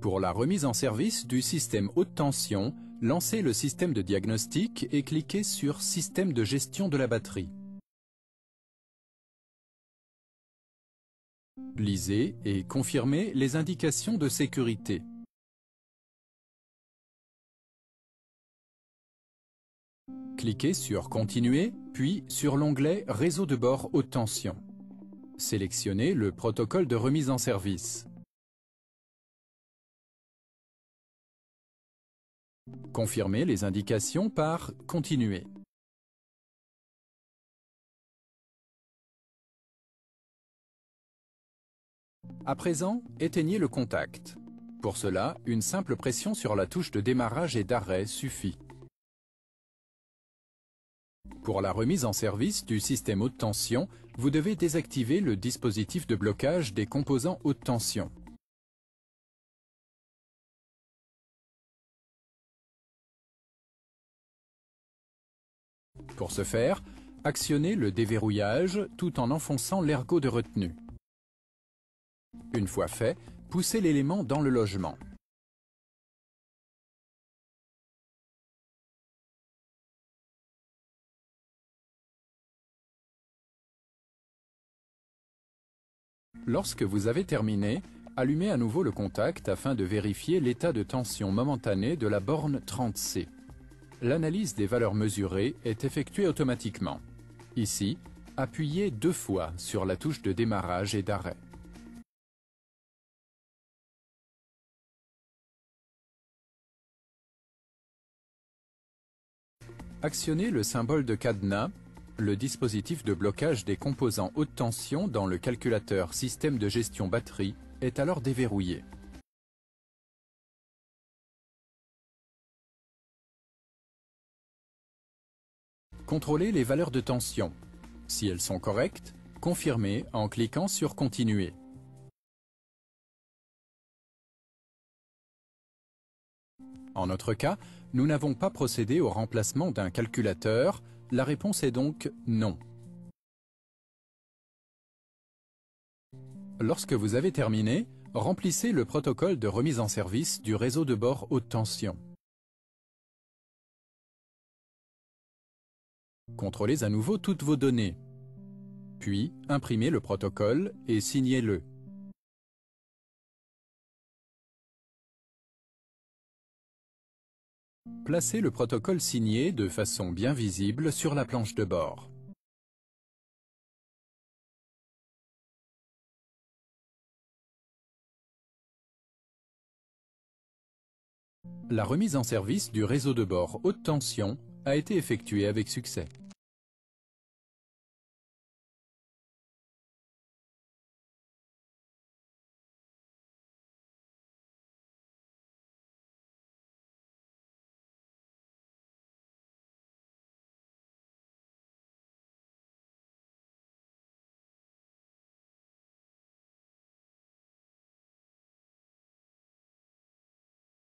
Pour la remise en service du système haute tension, lancez le système de diagnostic et cliquez sur Système de gestion de la batterie. Lisez et confirmez les indications de sécurité. Cliquez sur Continuer, puis sur l'onglet Réseau de bord haute tension. Sélectionnez le protocole de remise en service. Confirmez les indications par Continuer. À présent, éteignez le contact. Pour cela, une simple pression sur la touche de démarrage et d'arrêt suffit. Pour la remise en service du système haute tension, vous devez désactiver le dispositif de blocage des composants haute tension. Pour ce faire, actionnez le déverrouillage tout en enfonçant l'ergot de retenue. Une fois fait, poussez l'élément dans le logement. Lorsque vous avez terminé, allumez à nouveau le contact afin de vérifier l'état de tension momentané de la borne 30C. L'analyse des valeurs mesurées est effectuée automatiquement. Ici, appuyez 2 fois sur la touche de démarrage et d'arrêt. Actionnez le symbole de cadenas. Le dispositif de blocage des composants haute tension dans le calculateur système de gestion batterie est alors déverrouillé. Contrôlez les valeurs de tension. Si elles sont correctes, confirmez en cliquant sur Continuer. En notre cas, nous n'avons pas procédé au remplacement d'un calculateur, la réponse est donc non. Lorsque vous avez terminé, remplissez le protocole de remise en service du réseau de bord haute tension. Contrôlez à nouveau toutes vos données. Puis, imprimez le protocole et signez-le. Placez le protocole signé de façon bien visible sur la planche de bord. La remise en service du réseau de bord haute tension a été effectuée avec succès.